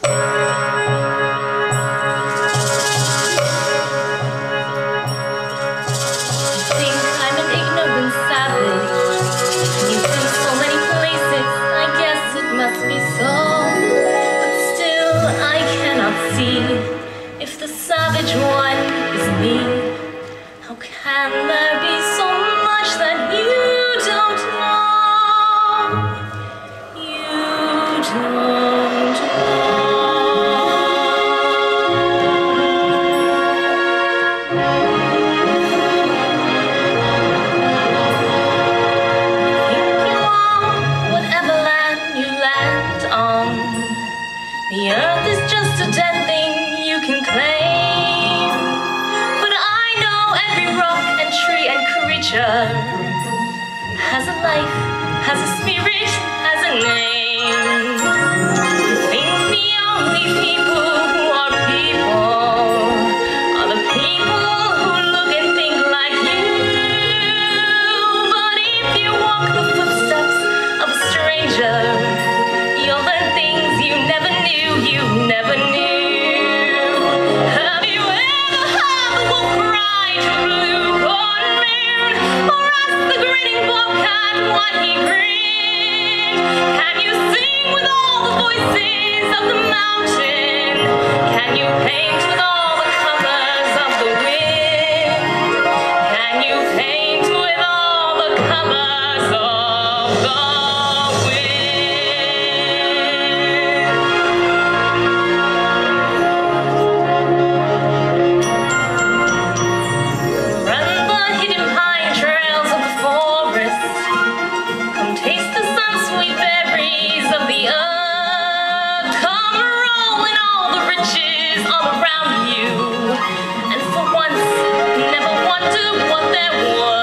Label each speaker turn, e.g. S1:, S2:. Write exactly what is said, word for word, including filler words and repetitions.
S1: If the savage one is me, how can there be so much that you don't know? You don't Think you are whatever land you land on. The earth is just a dead thing you can claim, but I know every rock and tree and creature has a life, has a spirit, has a name. You think the only people who are people are the people who look and think like you, but if you walk the footsteps of a stranger, you'll learn things you never knew, you never knew. What there was.